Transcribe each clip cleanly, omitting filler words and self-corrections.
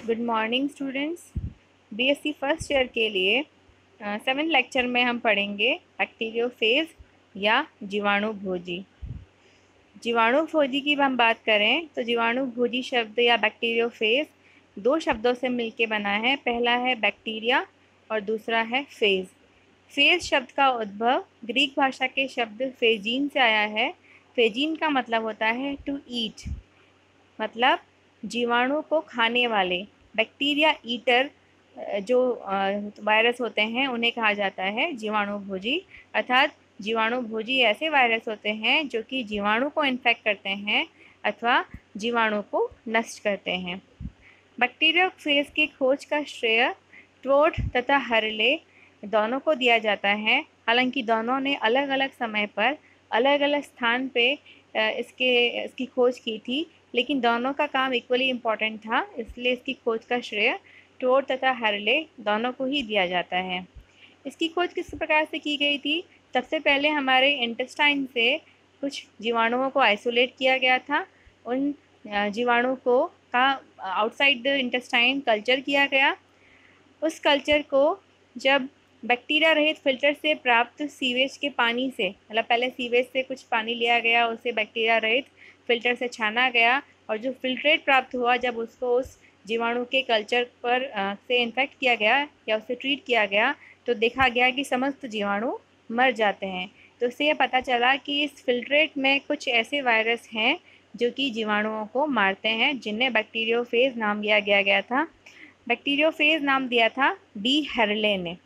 Good morning students. BSc first year के लिए 7th lecture में हम पढ़ेंगे बैक्टीरियोफेज या जीवाणुभोजी। जीवाणुभोजी की हम बात करें तो जीवाणुभोजी शब्द या बैक्टीरियोफेज दो शब्दों से मिलकर बना है। पहला है बैक्टीरिया और दूसरा है फेज। फेज शब्द का उद्भव ग्रीक भाषा के शब्द फेजीन से आया है। फेजीन का मतलब होता है टू ईट, मतलब जीवाणु को खाने वाले। बैक्टीरिया ईटर जो वायरस होते हैं उन्हें कहा जाता है जीवाणुभोजी। अर्थात जीवाणुभोजी ऐसे वायरस होते हैं जो कि जीवाणु को इन्फेक्ट करते हैं अथवा जीवाणु को नष्ट करते हैं। बैक्टीरियोफेज की खोज का श्रेय ट्वोट तथा हर्ले दोनों को दिया जाता है। हालांकि दोनों ने अलग अलग समय पर अलग अलग स्थान पे इसकी खोज की थी, लेकिन दोनों का काम इक्वली इम्पॉर्टेंट था, इसलिए इसकी खोज का श्रेय ट्वोट तथा हर्ले दोनों को ही दिया जाता है। इसकी खोज किस प्रकार से की गई थी? सबसे पहले हमारे इंटेस्टाइन से कुछ जीवाणुओं को आइसोलेट किया गया था। उन जीवाणु को का आउटसाइड द इंटेस्टाइन कल्चर किया गया। उस कल्चर को जब बैक्टीरिया रहित फिल्टर से प्राप्त सीवेज के पानी से, मतलब पहले सीवेज से कुछ पानी लिया गया, उसे बैक्टीरिया रहित फिल्टर से छाना गया और जो फिल्ट्रेट प्राप्त हुआ, जब उसको उस जीवाणु के कल्चर पर से इन्फेक्ट किया गया या उसे ट्रीट किया गया तो देखा गया कि समस्त जीवाणु मर जाते हैं। तो इससे यह पता चला कि इस फिल्ट्रेट में कुछ ऐसे वायरस हैं जो कि जीवाणुओं को मारते हैं, जिन्हें बैक्टीरियोफेज नाम दिया गया था। बैक्टीरियोफेज नाम दिया था डी हर्ले ने।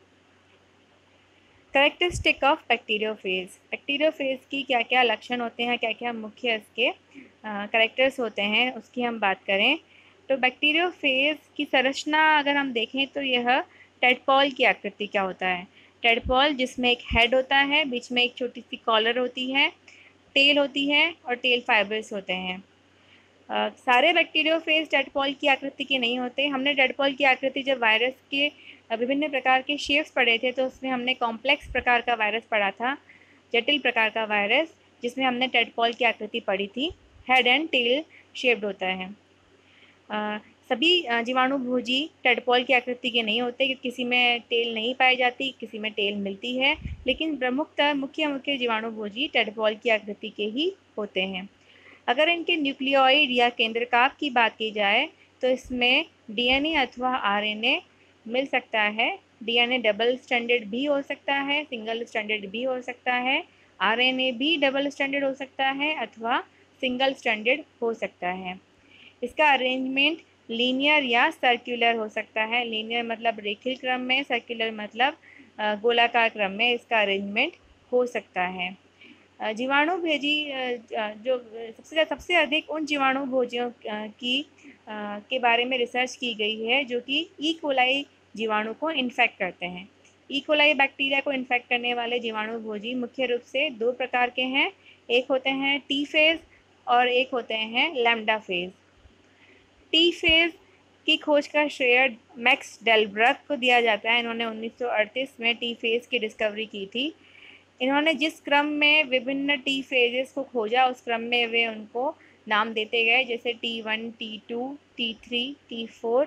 Characteristic of bacteriophage. बैक्टीरियोफेज की क्या क्या लक्षण होते हैं, क्या क्या मुख्य इसके कैरेक्टर्स होते हैं, उसकी हम बात करें तो बैक्टीरियोफेज की संरचना अगर हम देखें तो यह टेडपॉल की आकृति क्या होता है। टेडपॉल जिसमें एक हेड होता है, बीच में एक छोटी सी कॉलर होती है, टेल होती है और टेल फाइबर्स होते हैं। सारे बैक्टीरियोफेज टेडपॉल की आकृति के नहीं होते। हमने टेडपॉल की आकृति जब वायरस के विभिन्न प्रकार के शेप्स पढ़े थे तो उसमें हमने कॉम्प्लेक्स प्रकार का वायरस पढ़ा था, जटिल प्रकार का वायरस, जिसमें हमने टेडपॉल की आकृति पढ़ी थी। हेड एंड टेल शेप्ड होता है। सभी जीवाणुभोजी टेडपॉल की आकृति के नहीं होते, क्योंकि किसी में टेल नहीं पाई जाती, किसी में टेल मिलती है, लेकिन प्रमुखतः मुख्य जीवाणुभोजी टेडपॉल की आकृति के ही होते हैं। अगर इनके न्यूक्लियोइड या केंद्रकाभ की बात की जाए तो इसमें डीएनए अथवा आरएनए मिल सकता है। डीएनए डबल स्टैंडर्ड भी हो सकता है, सिंगल स्टैंडर्ड भी हो सकता है। आरएनए भी डबल स्टैंडर्ड हो सकता है अथवा सिंगल स्टैंडर्ड हो सकता है। इसका अरेंजमेंट लीनियर या सर्कुलर हो सकता है। लीनियर मतलब रेखीय क्रम में, सर्कुलर मतलब गोलाकार क्रम में इसका अरेंजमेंट हो सकता है। जीवाणुभोजी जो सबसे अधिक उन जीवाणुभोजियों के बारे में रिसर्च की गई है जो कि ई कोलाई जीवाणु को इन्फेक्ट करते हैं। ई कोलाई बैक्टीरिया को इन्फेक्ट करने वाले जीवाणुभोजी मुख्य रूप से दो प्रकार के हैं। एक होते हैं टी फेज और एक होते हैं लैम्डा फेज। टी फेज की खोज का श्रेय मैक्स डेलब्रग को दिया जाता है। इन्होंने 1938 में टी फेज की डिस्कवरी की थी। इन्होंने जिस क्रम में विभिन्न टी फेजेस को खोजा, उस क्रम में वे उनको नाम देते गए, जैसे T1, T2, T3, T4।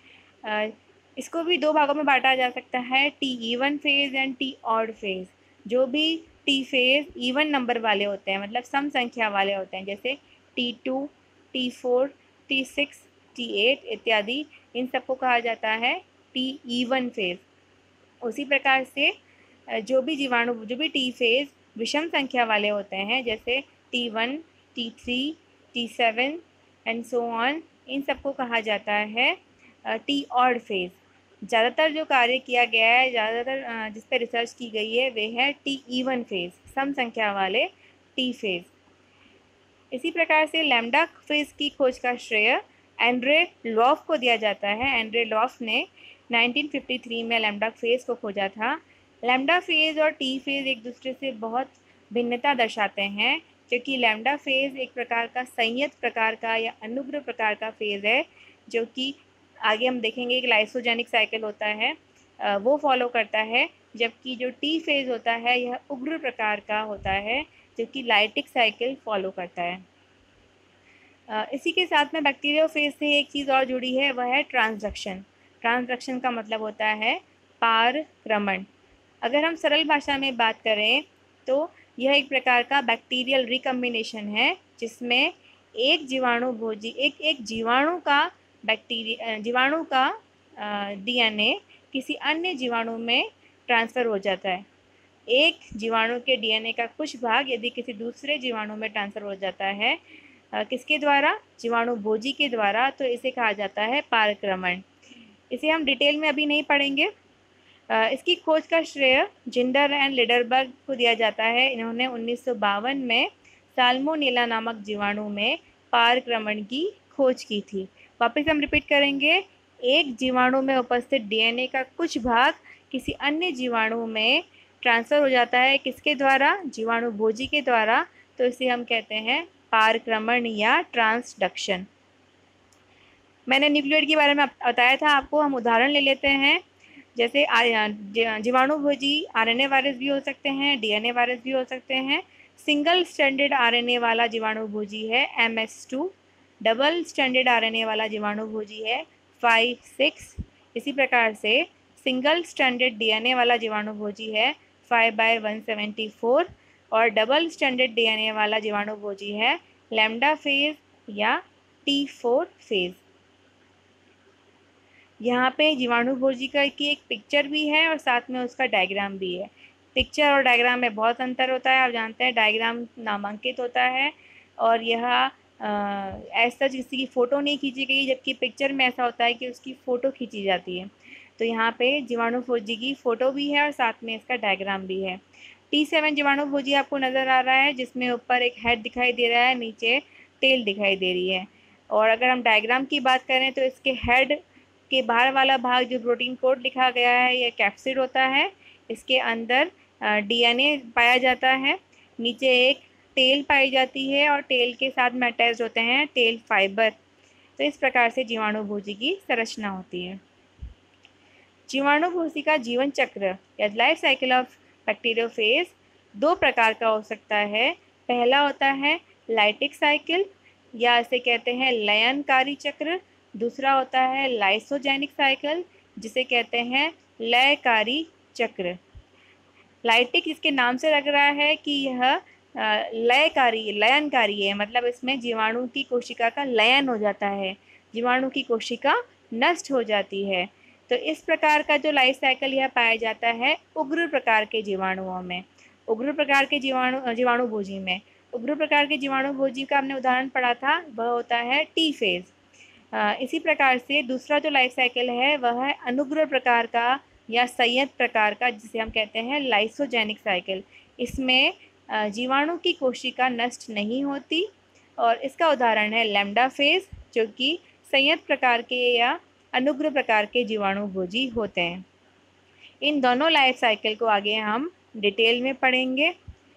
इसको भी दो भागों में बांटा जा सकता है, T even phage and T odd phage. जो भी टी फेज इवन नंबर वाले होते हैं, मतलब सम संख्या वाले होते हैं, जैसे T2, T4, T6, T8 इत्यादि, इन सबको कहा जाता है टी इवन फेज। उसी प्रकार से जो भी टी फेज विषम संख्या वाले होते हैं, जैसे T1, T3, T7 and so on, इन सबको कहा जाता है टी ऑड फेज। ज़्यादातर जो कार्य किया गया है, ज़्यादातर जिस पर रिसर्च की गई है, वे है टी इवन फेज, सम संख्या वाले टी फेज। इसी प्रकार से लैम्डा फेज की खोज का श्रेय एंड्रे लॉफ को दिया जाता है। एंड्रे लॉफ ने 1953 में लैम्डा फेज को खोजा था। लैम्डा फेज और टी फेज एक दूसरे से बहुत भिन्नता दर्शाते हैं, क्योंकि लैम्डा फेज एक प्रकार का संयत प्रकार का या अनुग्र प्रकार का फेज है, जो कि आगे हम देखेंगे एक लाइसोजेनिक साइकिल होता है, वो फॉलो करता है। जबकि जो टी फेज होता है यह उग्र प्रकार का होता है, जो कि लाइटिक साइकिल फॉलो करता है। इसी के साथ में बैक्टीरियोफेज से एक चीज़ और जुड़ी है, वह है ट्रांसडक्शन। ट्रांसडक्शन का मतलब होता है पारक्रमण। अगर हम सरल भाषा में बात करें तो यह एक प्रकार का बैक्टीरियल रिकम्बिनेशन है, जिसमें एक जीवाणु का जीवाणु का डीएनए किसी अन्य जीवाणु में ट्रांसफ़र हो जाता है। एक जीवाणु के डीएनए का कुछ भाग यदि किसी दूसरे जीवाणु में ट्रांसफ़र हो जाता है, किसके द्वारा? जीवाणु भोजी के द्वारा, तो इसे कहा जाता है पारक्रमण। इसे हम डिटेल में अभी नहीं पढ़ेंगे। इसकी खोज का श्रेय जिंडर एंड लिडरबर्ग को दिया जाता है। इन्होंने 1952 में साल्मोनेला नामक जीवाणु में पारक्रमण की खोज की थी। वापस हम रिपीट करेंगे, एक जीवाणु में उपस्थित डीएनए का कुछ भाग किसी अन्य जीवाणु में ट्रांसफ़र हो जाता है, किसके द्वारा? जीवाणु भोजी के द्वारा, तो इसे हम कहते हैं पारक्रमण या ट्रांसडक्शन। मैंने न्यूक्लियोइड के बारे में बताया था आपको। हम उदाहरण ले लेते हैं, जैसे जीवाणु भोजी आरएनए वायरस भी हो सकते हैं, डीएनए वायरस भी हो सकते हैं। सिंगल स्ट्रैंडेड आरएनए वाला जीवाणु भोजी है MS2, डबल स्ट्रैंडेड आरएनए वाला जीवाणु भोजी है 5-6। इसी प्रकार से सिंगल स्ट्रैंडेड डीएनए वाला जीवाणु भोजी है 5/174 और डबल स्ट्रैंडेड डीएनए वाला जीवाणु भोजी है लैम्डा फेज या T4 फेज। यहाँ पे जीवाणु भोजी की एक पिक्चर भी है और साथ में उसका डायग्राम भी है। पिक्चर और डायग्राम में बहुत अंतर होता है, आप जानते हैं। डायग्राम नामांकित होता है और यह ऐसा किसी की फ़ोटो नहीं खींची गई, जबकि पिक्चर में ऐसा होता है कि उसकी फ़ोटो खींची जाती है। तो यहाँ पे जीवाणु भोजी की फ़ोटो भी है और साथ में इसका डायग्राम भी है। T7 जीवाणु भोजी आपको नज़र आ रहा है, जिसमें ऊपर एक हेड दिखाई दे रहा है, नीचे टेल दिखाई दे रही है। और अगर हम डायग्राम की बात करें तो इसके हेड के बाहर वाला भाग जो प्रोटीन कोड लिखा गया है, यह कैप्सिड होता है। इसके अंदर डीएनए पाया जाता है, नीचे एक टेल पाई जाती है और टेल के साथ में अटैच होते हैं टेल फाइबर। तो इस प्रकार से जीवाणु भोजी की संरचना होती है। जीवाणु भोजी का जीवन चक्र या लाइफ साइकिल ऑफ बैक्टीरियोफेज दो प्रकार का हो सकता है। पहला होता है लाइटिक साइकिल या इसे कहते हैं लयनकारी चक्र। दूसरा होता है लाइसोजेनिक साइकिल, जिसे कहते हैं लयकारी चक्र। लाइटिक इसके नाम से लग रहा है कि यह लयनकारी है, मतलब इसमें जीवाणु की कोशिका का लयन हो जाता है, जीवाणु की कोशिका नष्ट हो जाती है। तो इस प्रकार का जो लाइफ साइकिल यह पाया जाता है उग्र प्रकार के जीवाणुओं में, उग्र प्रकार के जीवाणु भोजी में। उग्र प्रकार के जीवाणु भोजी का हमने उदाहरण पढ़ा था, वह होता है T फेज। इसी प्रकार से दूसरा जो लाइफ साइकिल है वह है अनुग्र प्रकार का या संयत प्रकार का, जिसे हम कहते हैं लाइसोजेनिक साइकिल। इसमें जीवाणु की कोशिका नष्ट नहीं होती और इसका उदाहरण है लैम्डा फेज, जो कि संयत प्रकार के या अनुग्र प्रकार के जीवाणु भोजी होते हैं। इन दोनों लाइफ साइकिल को आगे हम डिटेल में पढ़ेंगे।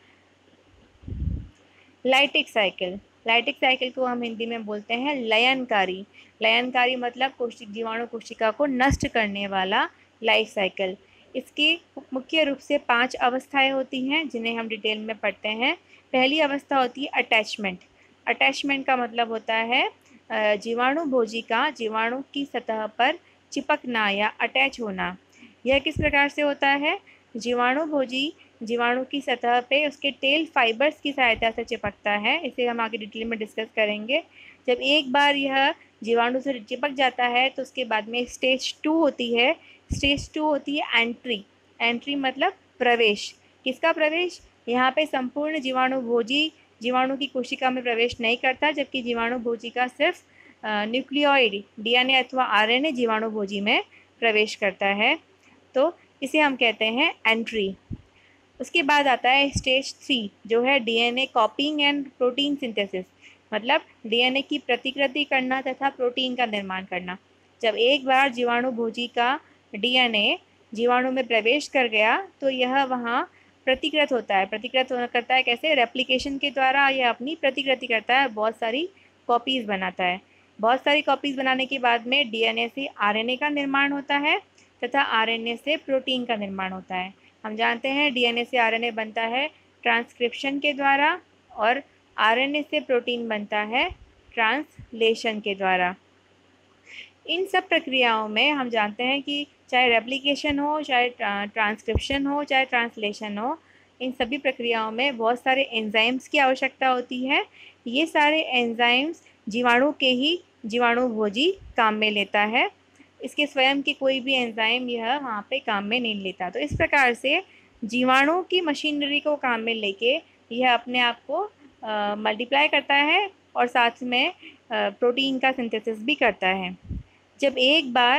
लाइटिक साइकिल को हम हिंदी में बोलते हैं लयनकारी। लयनकारी मतलब जीवाणु कोशिका को नष्ट करने वाला लाइफ साइकिल। इसकी मुख्य रूप से 5 अवस्थाएं होती हैं, जिन्हें हम डिटेल में पढ़ते हैं। पहली अवस्था होती है अटैचमेंट। अटैचमेंट का मतलब होता है जीवाणु भोजी का जीवाणु की सतह पर चिपकना या अटैच होना। यह किस प्रकार से होता है? जीवाणु भोजी जीवाणु की सतह पे उसके टेल फाइबर्स की सहायता से चिपकता है। इसे हम आगे डिटेल में डिस्कस करेंगे। जब एक बार यह जीवाणु से चिपक जाता है तो उसके बाद में स्टेज 2 होती है। स्टेज 2 होती है एंट्री। एंट्री मतलब प्रवेश। किसका प्रवेश? यहाँ पे संपूर्ण जीवाणु भोजी जीवाणु की कोशिका में प्रवेश नहीं करता, जबकि जीवाणु भोजी का सिर्फ न्यूक्लियोइड डीएनए अथवा आरएनए जीवाणु भोजी में प्रवेश करता है। तो इसे हम कहते हैं एंट्री। उसके बाद आता है स्टेज 3, जो है DNA copying and protein synthesis, मतलब डीएनए की प्रतिकृति करना तथा प्रोटीन का निर्माण करना। जब एक बार जीवाणु भोजी का डीएनए जीवाणु में प्रवेश कर गया तो यह वहाँ प्रतिकृत होता है। प्रतिकृत करता है कैसे? रेप्लिकेशन के द्वारा यह अपनी प्रतिकृति करता है, बहुत सारी कॉपीज़ बनाता है। बहुत सारी कॉपीज़ बनाने के बाद में डीएनए से आरएनए का निर्माण होता है तथा आरएनए से प्रोटीन का निर्माण होता है। हम जानते हैं डीएनए से आरएनए बनता है ट्रांसक्रिप्शन के द्वारा और आरएनए से प्रोटीन बनता है ट्रांसलेशन के द्वारा। इन सब प्रक्रियाओं में हम जानते हैं कि चाहे रेप्लिकेशन हो, चाहे ट्रांसक्रिप्शन हो, चाहे ट्रांसलेशन हो, इन सभी प्रक्रियाओं में बहुत सारे एंजाइम्स की आवश्यकता होती है। ये सारे एंजाइम्स जीवाणु के ही जीवाणु भोजी काम में लेता है, इसके स्वयं के कोई भी एंजाइम यह वहाँ पे काम में नहीं लेता। तो इस प्रकार से जीवाणु की मशीनरी को काम में लेके यह अपने आप को मल्टीप्लाई करता है और साथ में प्रोटीन का सिंथेसिस भी करता है। जब एक बार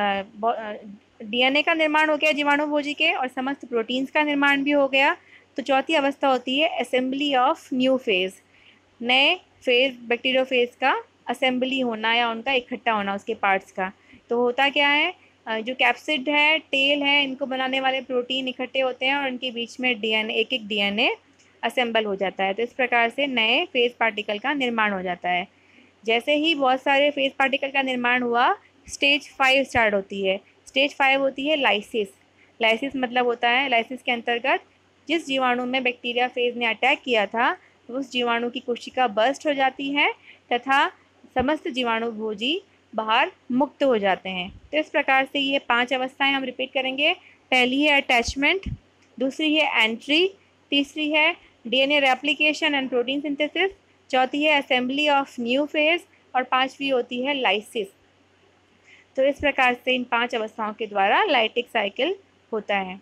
डीएनए का निर्माण हो गया जीवाणु भोजी के और समस्त प्रोटीन्स का निर्माण भी हो गया, तो चौथी अवस्था होती है असेंबली ऑफ न्यू फेज। नए फेज बैक्टीरियोफेज का असेंबली होना या उनका इकट्ठा होना उसके पार्ट्स का। तो होता क्या है, जो कैप्सिड है, टेल है, इनको बनाने वाले प्रोटीन इकट्ठे होते हैं और उनके बीच में डीएनए, एक एक डीएनए असेंबल हो जाता है। तो इस प्रकार से नए फेज पार्टिकल का निर्माण हो जाता है। जैसे ही बहुत सारे फेज पार्टिकल का निर्माण हुआ, स्टेज 5 स्टार्ट होती है। स्टेज 5 होती है लाइसिस। लाइसिस मतलब होता है, लाइसिस के अंतर्गत जिस जीवाणु में बैक्टीरिया फेज ने अटैक किया था उस जीवाणु की कोशिका बर्स्ट हो जाती है तथा समस्त जीवाणु भोजी बाहर मुक्त हो जाते हैं। तो इस प्रकार से ये 5 अवस्थाएं हम रिपीट करेंगे। पहली है अटैचमेंट, दूसरी है एंट्री, तीसरी है DNA replication and protein synthesis, चौथी है असेंबली ऑफ न्यू फेज और पांचवी होती है लाइसिस। तो इस प्रकार से इन 5 अवस्थाओं के द्वारा लाइटिक साइकिल होता है।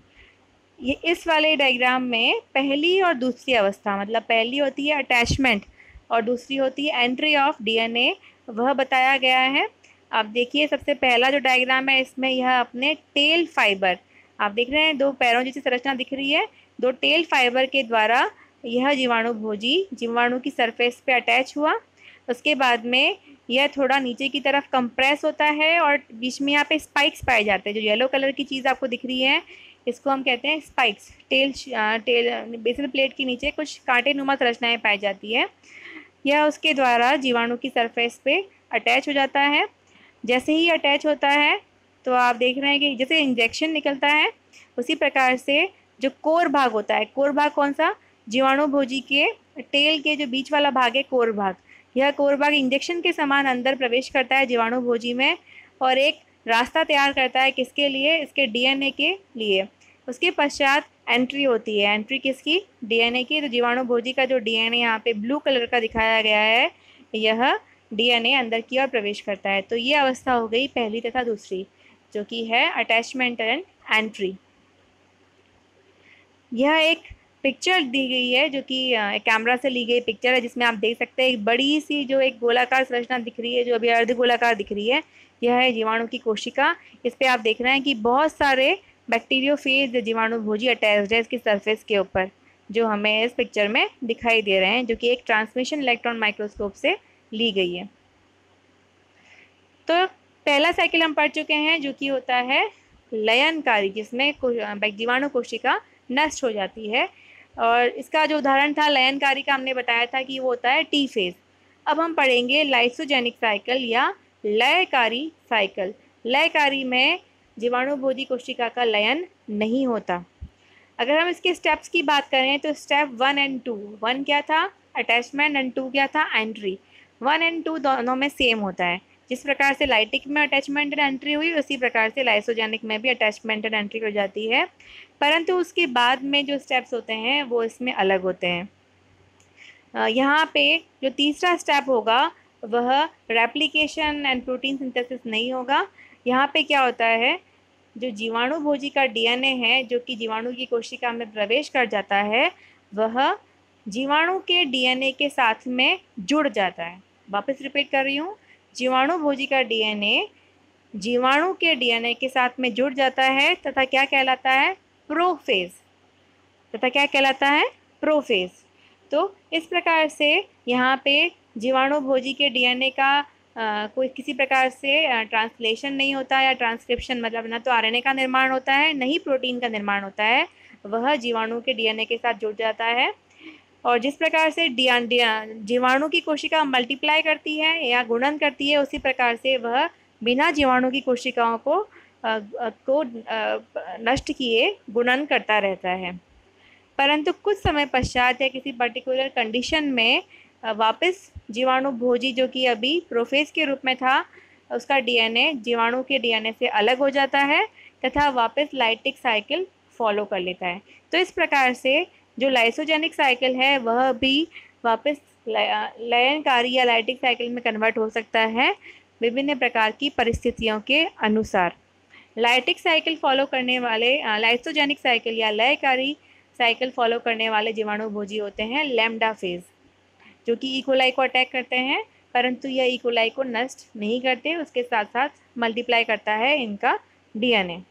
ये इस वाले डायग्राम में पहली और दूसरी अवस्था, मतलब पहली होती है अटैचमेंट और दूसरी होती है एंट्री ऑफ डीएनए, वह बताया गया है। आप देखिए सबसे पहला जो डायग्राम है इसमें यह अपने टेल फाइबर, आप देख रहे हैं 2 पैरों जैसी संरचना दिख रही है, 2 टेल फाइबर के द्वारा यह जीवाणु भोजी जीवाणु की सरफेस पे अटैच हुआ। उसके बाद में यह थोड़ा नीचे की तरफ कंप्रेस होता है और बीच में यहाँ पे स्पाइक्स पाए जाते हैं। जो येलो कलर की चीज़ आपको दिख रही है इसको हम कहते हैं स्पाइक्स। टेल बेसल प्लेट के नीचे कुछ कांटे नुमा संरचनाएं पाई जाती है। यह उसके द्वारा जीवाणु की सरफेस पे अटैच हो जाता है। जैसे ही अटैच होता है तो आप देख रहे हैं कि जैसे इंजेक्शन निकलता है उसी प्रकार से जो कोर भाग होता है, कोर भाग कौन सा, जीवाणु भोजी के टेल के जो बीच वाला भाग है कोर भाग, यह कोर भाग इंजेक्शन के समान अंदर प्रवेश करता है जीवाणु भोजी में और एक रास्ता तैयार करता है किसके लिए, इसके डीएनए के लिए। उसके पश्चात एंट्री होती है। एंट्री किसकी, डीएनए की। तो जीवाणु भोजी का जो डीएनए यहाँ पे ब्लू कलर का दिखाया गया है, यह डीएनए अंदर की ओर प्रवेश करता है। तो ये अवस्था हो गई पहली तथा दूसरी, जो कि है अटैचमेंट एंड एंट्री। यह एक पिक्चर दी गई है जो कि कैमरा से ली गई पिक्चर है, जिसमें आप देख सकते हैं एक बड़ी सी जो एक गोलाकार संरचना दिख रही है, जो अभी अर्ध गोलाकार दिख रही है, यह है जीवाणु की कोशिका। इस पे आप देख रहे हैं कि बहुत सारे बैक्टीरियोफेज जीवाणु भोजी अटैच्ड है इसकी सरफेस के ऊपर, जो हमें इस पिक्चर में दिखाई दे रहे हैं, जो कि एक ट्रांसमिशन इलेक्ट्रॉन माइक्रोस्कोप से ली गई है। तो पहला साइकिल हम पढ़ चुके हैं जो कि होता है लयनकारी, जिसमें जीवाणु कोशिका नष्ट हो जाती है। और इसका जो उदाहरण था लयनकारी का, हमने बताया था कि वो होता है टी फेज। अब हम पढ़ेंगे लाइसोजेनिक साइकिल या लयकारी साइकिल। लयकारी में जीवाणु भोजी कोशिका का लयन नहीं होता। अगर हम इसके स्टेप्स की बात करें तो स्टेप 1 एंड 2, 1 क्या था अटैचमेंट एंड 2 क्या था एंट्री। 1 एंड 2 दोनों में सेम होता है। जिस प्रकार से लाइटिक में अटैचमेंट एंड एंट्री हुई, उसी प्रकार से लाइसोजेनिक में भी अटैचमेंट एंड एंट्री हो जाती है, परंतु उसके बाद में जो स्टेप्स होते हैं वो इसमें अलग होते हैं। यहाँ पे जो तीसरा स्टेप होगा वह रेप्लिकेशन एंड प्रोटीन सिंथेसिस नहीं होगा। यहाँ पे क्या होता है, जो जीवाणु भोजी का डीएनए है जो कि जीवाणु की कोशिका में प्रवेश कर जाता है, वह जीवाणु के डीएनए के साथ में जुड़ जाता है। वापस रिपीट कर रही हूँ, जीवाणु भोजी का डीएनए जीवाणु के डीएनए के साथ में जुड़ जाता है तथा क्या कहलाता है, प्रोफेज। तथा क्या कहलाता है, प्रोफेज। तो इस प्रकार से यहाँ पे जीवाणु भोजी के डीएनए का कोई किसी प्रकार से ट्रांसलेशन नहीं होता या ट्रांसक्रिप्शन, मतलब ना तो आरएनए का निर्माण होता है न ही प्रोटीन का निर्माण होता है, वह जीवाणु के डीएनए के साथ जुड़ जाता है। और जिस प्रकार से जीवाणु की कोशिका मल्टीप्लाई करती है या गुणन करती है, उसी प्रकार से वह बिना जीवाणु की कोशिकाओं को नष्ट किए गुणन करता रहता है। परंतु कुछ समय पश्चात या किसी पर्टिकुलर कंडीशन में वापस जीवाणु भोजी जो कि अभी प्रोफेज के रूप में था, उसका डीएनए जीवाणु के डीएनए से अलग हो जाता है तथा वापस लाइटिक साइकिल फॉलो कर लेता है। तो इस प्रकार से जो लाइसोजेनिक साइकिल है वह भी वापस लयनकारी या लाइटिक साइकिल में कन्वर्ट हो सकता है विभिन्न प्रकार की परिस्थितियों के अनुसार। लाइटिक साइकिल फॉलो करने वाले लाइसोजेनिक साइकिल या लयकारी साइकिल फॉलो करने वाले जीवाणु भोजी होते हैं लैम्डा फेज, जो कि इकोलाई को अटैक करते हैं, परंतु यह इकोलाई को नष्ट नहीं करते, उसके साथ साथ मल्टीप्लाई करता है इनका डीएनए।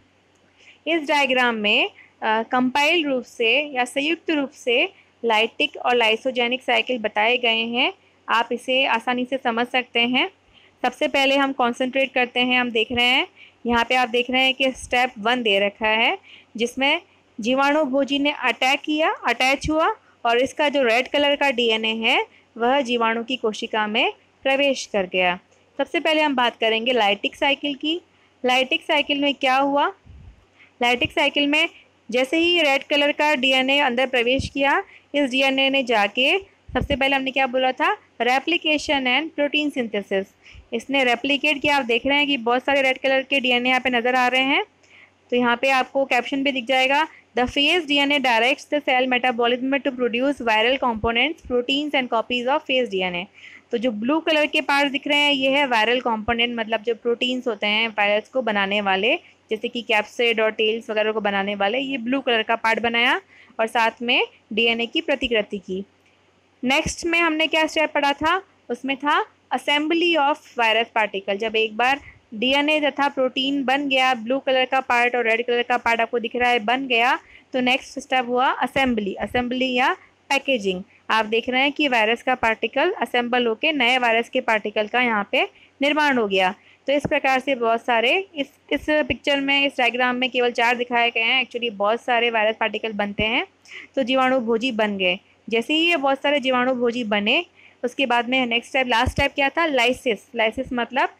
इस डायग्राम में कंपाइल रूप से या संयुक्त रूप से लाइटिक और लाइसोजेनिक साइकिल बताए गए हैं। आप इसे आसानी से समझ सकते हैं। सबसे पहले हम कंसंट्रेट करते हैं। हम देख रहे हैं यहाँ पे, आप देख रहे हैं कि स्टेप 1 दे रखा है जिसमें जीवाणु भोजी ने अटैक किया, अटैच हुआ और इसका जो रेड कलर का डीएनए है वह जीवाणु की कोशिका में प्रवेश कर गया। सबसे पहले हम बात करेंगे लाइटिक साइकिल की। लाइटिक साइकिल में क्या हुआ? लाइटिक साइकिल में जैसे ही रेड कलर का डीएनए अंदर प्रवेश किया, इस डीएनए ने जाके सबसे पहले हमने क्या बोला था? Replication and protein synthesis. इसने रेप्लिकेट किया। आप देख रहे हैं कि बहुत सारे रेड कलर के डीएनए यहाँ पे नज़र आ रहे हैं। तो यहाँ पे आपको कैप्शन भी दिख जाएगा, the phage DNA directs the cell metabolism to produce viral components, proteins and copies of phage DNA. तो जो ब्लू कलर के पार्ट दिख रहे हैं ये है वायरल कंपोनेंट, मतलब जो प्रोटीन्स होते हैं वायरस को बनाने वाले, जैसे कि कैप्सिड और टेल्स वगैरह को बनाने वाले, ये ब्लू कलर का पार्ट बनाया और साथ में डीएनए की प्रतिकृति की। नेक्स्ट में हमने क्या स्टेप पढ़ा था? उसमें था असेंबली ऑफ वायरस पार्टिकल। जब एक बार डीएनए तथा प्रोटीन बन गया, ब्लू कलर का पार्ट और रेड कलर का पार्ट आपको दिख रहा है बन गया, तो नेक्स्ट स्टेप हुआ असेंबली। असेंबली या पैकेजिंग। आप देख रहे हैं कि वायरस का पार्टिकल असेंबल होकर नए वायरस के पार्टिकल का यहाँ पे निर्माण हो गया। तो इस प्रकार से बहुत सारे इस पिक्चर में, इस डायग्राम में केवल 4 दिखाए गए हैं, एक्चुअली बहुत सारे वायरस पार्टिकल बनते हैं। तो जीवाणु भोजी बन गए। जैसे ही ये बहुत सारे जीवाणु भोजी बने, उसके बाद में नेक्स्ट स्टेप, लास्ट स्टेप क्या था? लाइसिस। लाइसिस मतलब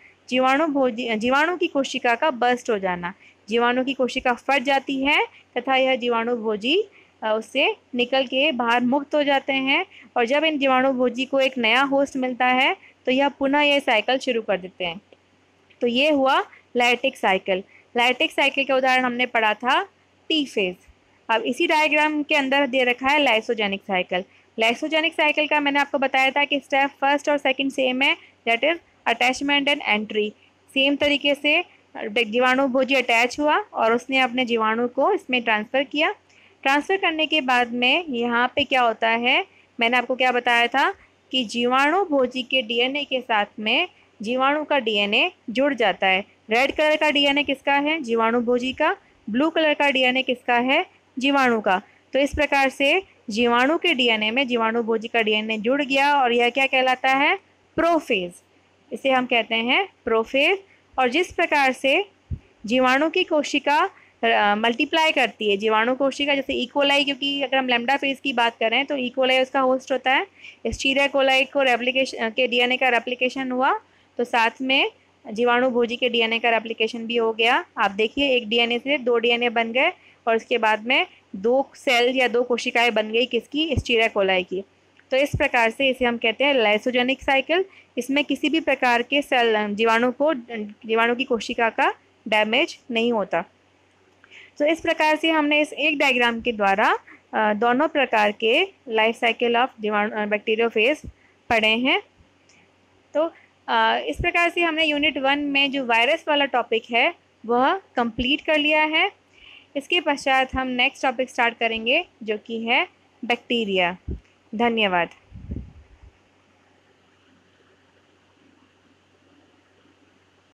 जीवाणु की कोशिका का बर्स्ट हो जाना। जीवाणु की कोशिका फट जाती है तथा यह जीवाणु भोजी उससे निकल के बाहर मुक्त हो जाते हैं, और जब इन जीवाणु भोजी को एक नया होस्ट मिलता है तो यह पुनः यह साइकिल शुरू कर देते हैं। तो ये हुआ लाइटिक साइकिल। लाइटिक साइकिल का उदाहरण हमने पढ़ा था टी फेज। अब इसी डायग्राम के अंदर दे रखा है लाइसोजेनिक साइकिल। लाइसोजेनिक साइकिल का मैंने आपको बताया था कि स्टेप फर्स्ट और सेकंड सेम है, that is attachment and entry. Same तरीके से जीवाणु भोजी अटैच हुआ और उसने अपने जीवाणु को इसमें ट्रांसफ़र किया। ट्रांसफ़र करने के बाद में यहाँ पे क्या होता है, मैंने आपको क्या बताया था कि जीवाणु भोजी के डीएनए के साथ में जीवाणु का डीएनए जुड़ जाता है। रेड कलर का डीएनए किसका है? जीवाणु भोजी का। ब्लू कलर का डीएनए किसका है? जीवाणु का। तो इस प्रकार से जीवाणु के डीएनए में जीवाणु भोजी का डीएनए जुड़ गया और यह क्या कहलाता है? प्रोफेज। इसे हम कहते हैं प्रोफेज। और जिस प्रकार से जीवाणु की कोशिका मल्टीप्लाई करती है, जीवाणु कोशिका जैसे इकोलाई, क्योंकि अगर हम लैम्डा फेज की बात करें तो इकोलाई उसका होस्ट होता है। एस्चीरिया कोलाई को रेप्लिकेशन के डीएनए का रेप्लिकेशन हुआ तो साथ में जीवाणु भोजी के डीएनए का रेप्लिकेशन भी हो गया। आप देखिए, एक डीएनए से 2 डीएनए बन गए और उसके बाद में 2 सेल या 2 कोशिकाएं बन गई किसकी? एस्चीरिया कोलाई की। तो इस प्रकार से इसे हम कहते हैं लाइसोजेनिक साइकिल। इसमें किसी भी प्रकार के सेल जीवाणु की कोशिका का डैमेज नहीं होता। तो इस प्रकार से हमने इस एक डायग्राम के द्वारा दोनों प्रकार के लाइफ साइकिल ऑफ बैक्टीरियोफेज पढ़े हैं। तो इस प्रकार से हमने यूनिट 1 में जो वायरस वाला टॉपिक है वह कंप्लीट कर लिया है। इसके पश्चात हम नेक्स्ट टॉपिक स्टार्ट करेंगे जो कि है बैक्टीरिया। धन्यवाद।